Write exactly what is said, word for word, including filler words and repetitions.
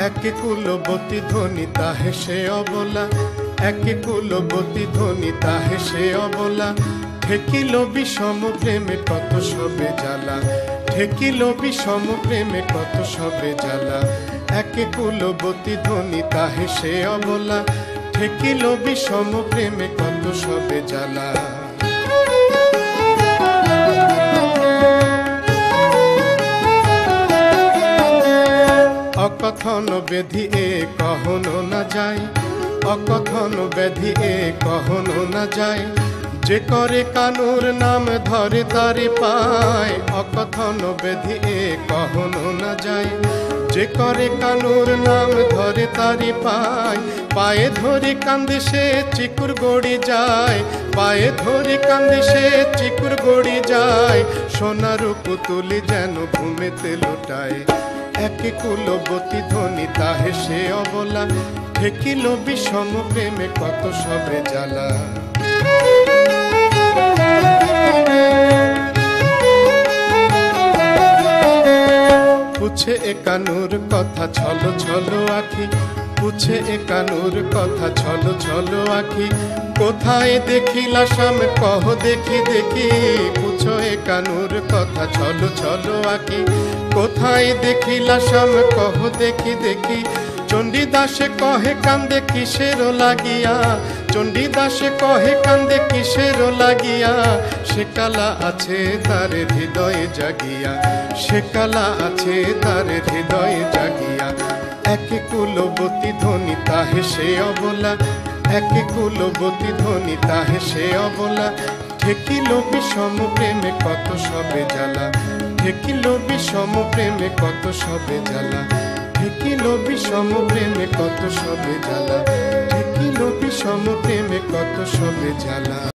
একে কুলবতী ধ্বনি তাহে সে অবলা, একে কুলবতী ধ্বনি তাহে সে অবলা। ঠেকিল বিষম প্রেমে কত সবে জ্বালা, ঠেকিল বিষম প্রেমে কত সবে জ্বালা। একে কুলবতী ধ্বনি তাহে সে অবলা, ঠেকিল বিষম প্রেমে কত সবে জ্বালা। অকথন বেধি এ কহনো না যায়, অকথন বেধি এ কহনো না যায়। যে করে কানুর নাম ধরে তারে পায়, অকথন বেধি এ কহনো না যায়। যে করে কানুর নাম ধরে তারে পায়, পায়ে ধরে কান্দে সে চিকুর গড়ি যায়, পায়ে ধরে কান্দে সে চিকুর গড়ি যায়। সোনার পুতুলি যেন ঘুমেতে লোটায়, একে কুলবতী ধ্বনি তাহে সে অবলা। ঠেকিল বিষম প্রেমে কত সবে জ্বালা। পুছে এ কানুর কথা ছলো ছলো আখি, পুছে এ কানুর কথা ছলো ছলো আখি। কোথায় দেখিলা শাম কহ দেখি দেখি, পুছো এ কানুর কথা ছলো ছলো আখি। কোথায় দেখিলা শাম কহ দেখি দেখি। চণ্ডীদাসে কহে কান্দে কিসের লাগিয়া, চণ্ডীদাসে কহে কান্দে কিসের লাগিয়া। সে কালা আছে তার হৃদয়ে জাগিয়া, সে কালা আছে তার হৃদয়ে জাগিয়া। একে কুলবতী ধ্বনি তাহে সে অবলা, একে কুলবতী ধ্বনি তাহে সে অবলা। ঠেকিল বিষম প্রেমে কত সবে জ্বালা, ঠেকিল বিষম প্রেমে কত সবে জ্বালা। ঠেকিল বিষম প্রেমে কত সবে জ্বালা, ঠেকিল বিষম প্রেমে কত সবে জ্বালা।